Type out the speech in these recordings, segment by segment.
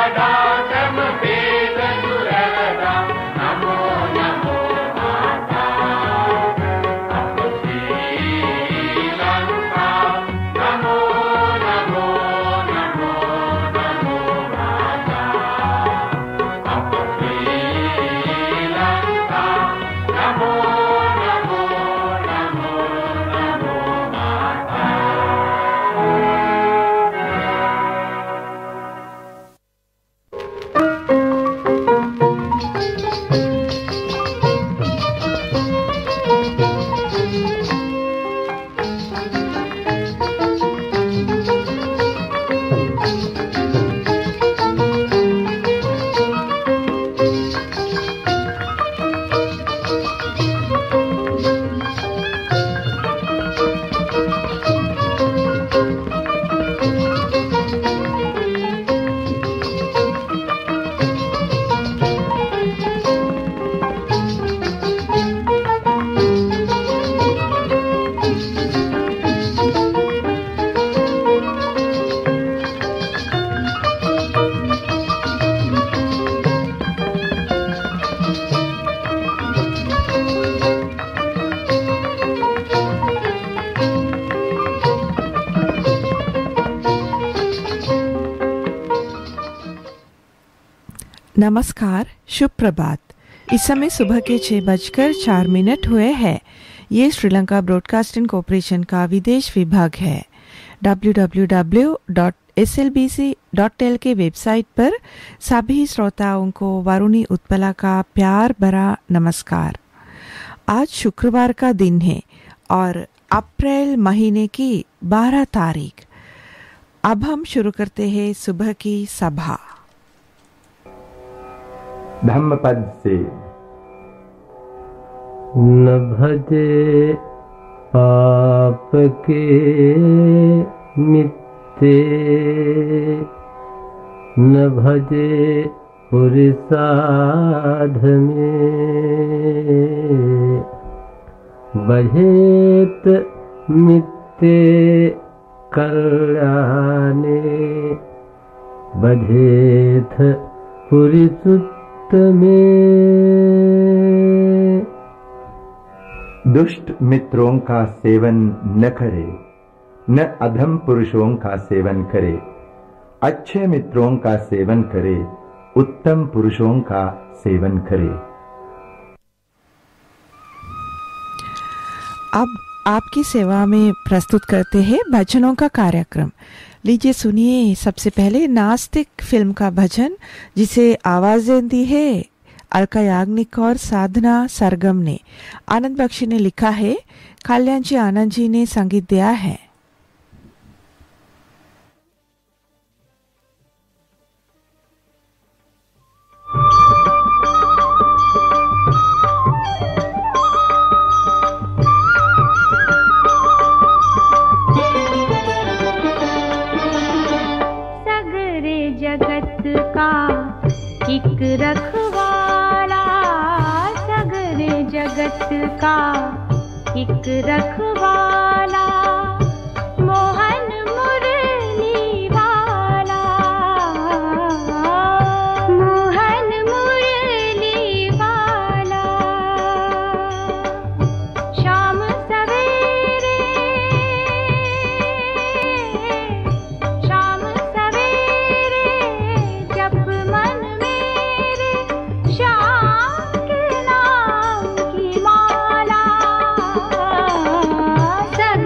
नमस्कार, शुभ प्रभात। इस समय सुबह के 6:04 हुए हैं। ये श्रीलंका ब्रॉडकास्टिंग कॉरपोरेशन का विदेश विभाग है। www.slbc.tel के वेबसाइट पर सभी श्रोताओं को वरुणी उत्पला का प्यार भरा नमस्कार। आज शुक्रवार का दिन है और अप्रैल महीने की 12 तारीख। अब हम शुरू करते हैं सुबह की सभा। धम्मपद से। न भजे पाप के मित्ते, न भजे पुरुषार्थ में, बहेत मित्ते कल्याणे, बधेथ पुरुषुत में। दुष्ट मित्रों का सेवन न करे, न अधम पुरुषों का सेवन करे, अच्छे मित्रों का सेवन करे, उत्तम पुरुषों का सेवन करे। अब आपकी सेवा में प्रस्तुत करते हैं भजनों का कार्यक्रम। लीजिए सुनिए सबसे पहले नास्तिक फिल्म का भजन, जिसे आवाजें दी है अलका याग्निक और साधना सरगम ने। आनंद बख्शी ने लिखा है, कल्याण जी आनंद जी ने संगीत दिया है। एक रखवाला, सगरे जगत का एक रखवाला, मोहन मुरली वाला, मोहन मुरली वाला। शाम सवेरे, शाम सवेरे जब मन श्याम के नाम की माला,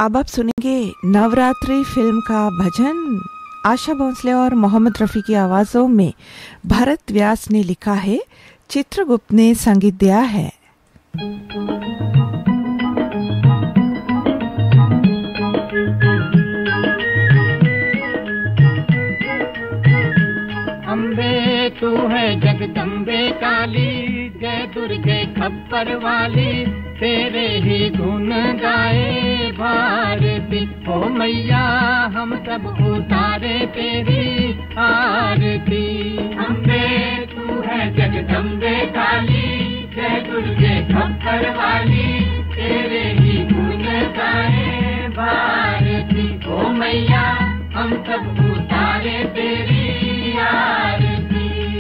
अब आप सुनेंगे नवरात्रि फिल्म का भजन। आशा भोंसले और मोहम्मद रफ़ी की आवाज़ों में भरत व्यास ने लिखा है, चित्रगुप्त ने संगीत दिया है। अम्बे तू है जगदम्बे काली, जय दुर्गे खप्पर वाली, तेरे ही गुण गाए भारती। ओ मैया हम सब उतारे तेरी आरती। अम्बे तू है जगदम्बे काली, जय दुर्गे खप्पर वाली, तेरे ही गुण गाए भारती। ओ मैया हम सब उतारे तेरी आरती।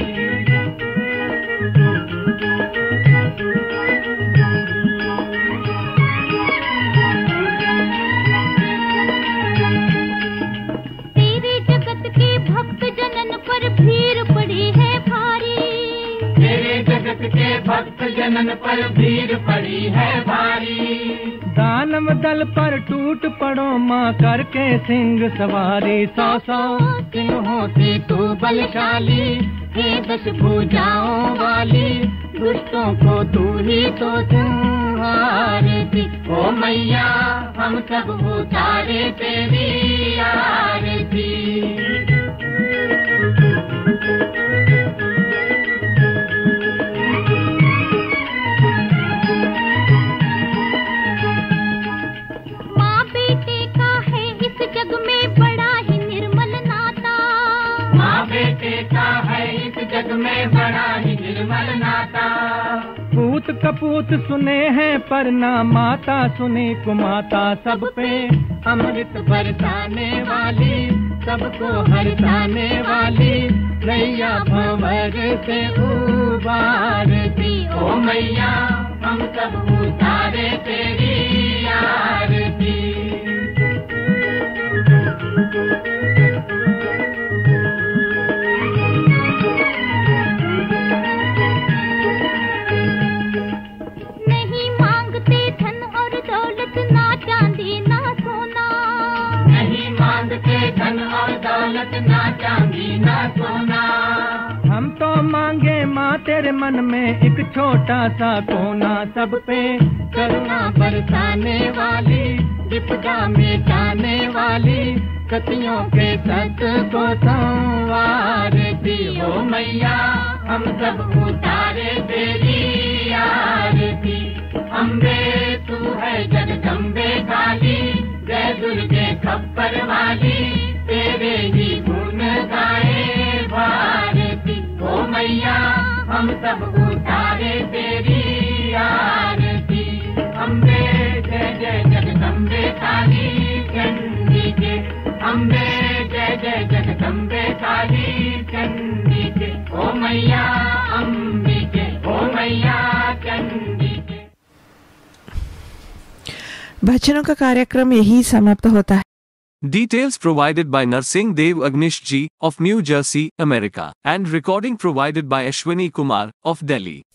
भीड़ पड़ी है भारी, तेरे जगत के भक्त जनन पर भीड़ पड़ी है भारी। दानव दल पर टूट पड़ो माँ करके सिंह सवारी, 100 सिंहों से तू बलशाली, हे 10 भुजाओं वाली, दुष्टों को तू ही तो संहारती। ओ मैया हम सब उतारे तेरी आरती। माँ बेटे का है इस जग में बड़ा ही निर्मल नाता, माँ बेटे का है इस जग में बड़ा ही निर्मल नाता। पूत कपूत सुने हैं पर ना माता सुने कुमाता, सब पे अमृत बरसाने वाली, सबको हरसाने वाली, नैया भंवर से उबारती। ओ मैया हम सब उतारे तेरी आरती। नहीं मांगते धन और दौलत, ना चांदी ना सोना, नहीं मांगते धन और दौलत, ना चांदी ना सोना। हम तो मांगे माँ तेरे मन में एक छोटा सा कोना, सब पे करुणा बरसाने वाली, विपदा मिटाने वाली, कतियों के सत को संवारती। ओ मैया हम सब उतारे तेरी आरती। अम्बे तू है जगदम्बे काली, जय दुर्गे खप्पर वाली, तेरे ही गुण गाए भारती। ओ मैया हम सब उतारे तेरी आरती। अम्बे जय जय जगदम्बे काली चंडी के, अम्बे जय जय जगदम्बे काली चंडी के। ओ मैया अम्बिके, ओ मैया चंडी के। भजनों का कार्यक्रम यही समाप्त होता है। Details provided by Narsingh Dev Agnish Ji of New Jersey, America, and recording provided by Ashwini Kumar of Delhi.